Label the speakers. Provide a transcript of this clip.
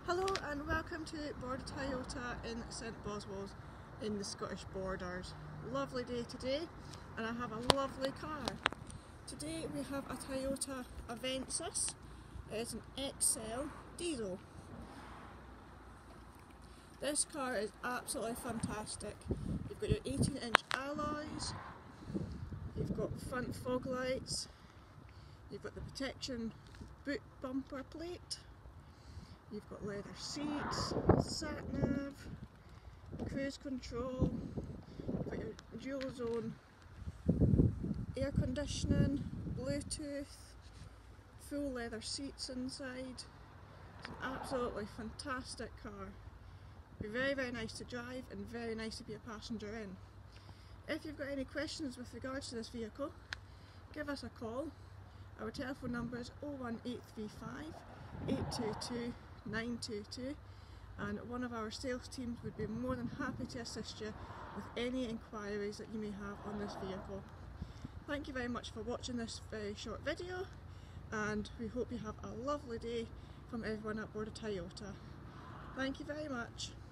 Speaker 1: Hello and welcome to Border Toyota in St Boswells in the Scottish Borders. Lovely day today and I have a lovely car. Today we have a Toyota Avensis. It's an XL diesel. This car is absolutely fantastic. You've got your 18-inch alloys, you've got front fog lights, you've got the protection boot bumper plate, you've got leather seats, sat-nav, cruise control, you've got your dual zone air conditioning, Bluetooth, full leather seats inside. It's an absolutely fantastic car. Be very nice to drive and very nice to be a passenger in. If you've got any questions with regards to this vehicle, give us a call. Our telephone number is 01835 822 922 and one of our sales teams would be more than happy to assist you with any inquiries that you may have on this vehicle. Thank you very much for watching this very short video and we hope you have a lovely day from everyone at Border Toyota. Thank you very much.